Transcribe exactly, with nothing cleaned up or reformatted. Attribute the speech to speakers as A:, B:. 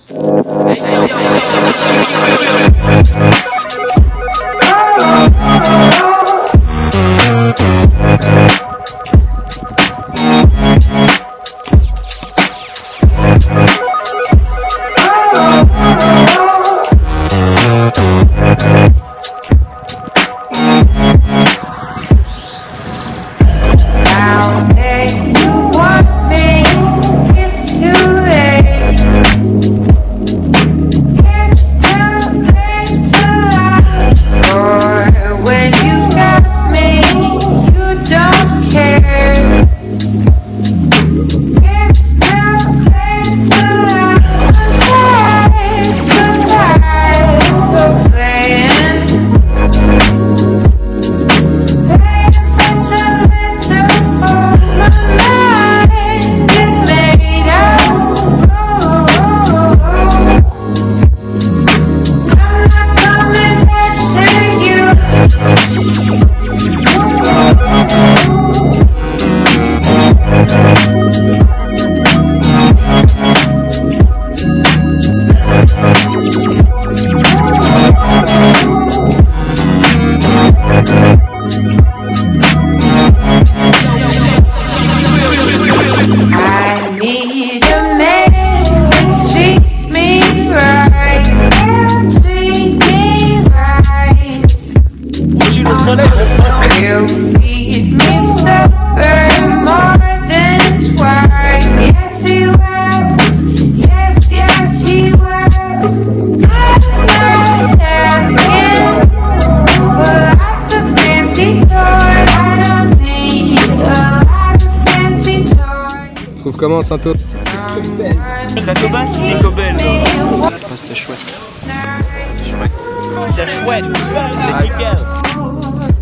A: You feed me supper more than twice. Yes, he will. Yes, yes, he will. I'm not asking for lots of fancy toys. I don't need a lot of fancy toys.
B: Tu trouves comment Saint-Aubin?
C: Saint-Aubin, c'est plutôt belle. C'est chouette.
D: C'est chouette.
C: C'est chouette. C'est nickel.